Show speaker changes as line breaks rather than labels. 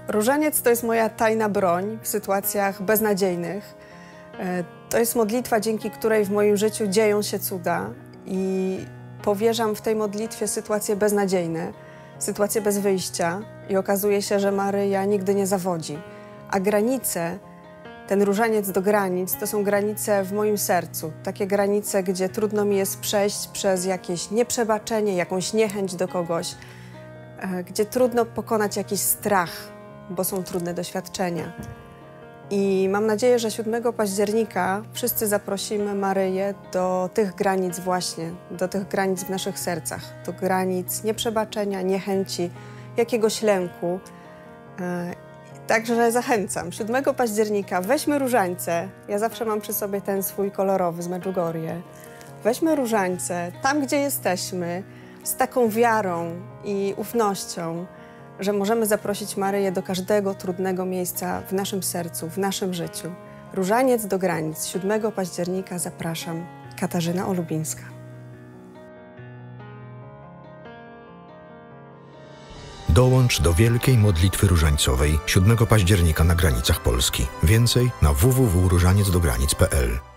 Różaniec to jest moja tajna broń w sytuacjach beznadziejnych. To jest modlitwa, dzięki której w moim życiu dzieją się cuda i powierzam w tej modlitwie sytuacje beznadziejne, sytuacje bez wyjścia i okazuje się, że Maryja nigdy nie zawodzi. A granice, ten różaniec do granic, to są granice w moim sercu. Takie granice, gdzie trudno mi jest przejść przez jakieś nieprzebaczenie, jakąś niechęć do kogoś, gdzie trudno pokonać jakiś strach, bo są trudne doświadczenia. I mam nadzieję, że 7 października wszyscy zaprosimy Maryję do tych granic właśnie, do tych granic w naszych sercach, do granic nieprzebaczenia, niechęci, jakiegoś lęku. Także zachęcam, 7 października weźmy różańce, ja zawsze mam przy sobie ten swój kolorowy z Medjugorje. Weźmy różańce tam, gdzie jesteśmy, z taką wiarą i ufnością, że możemy zaprosić Maryję do każdego trudnego miejsca w naszym sercu, w naszym życiu. Różaniec do granic. 7 października zapraszam. Katarzyna Olubińska.
Dołącz do wielkiej modlitwy różańcowej 7 października na granicach Polski. Więcej na www.różaniecdogranic.pl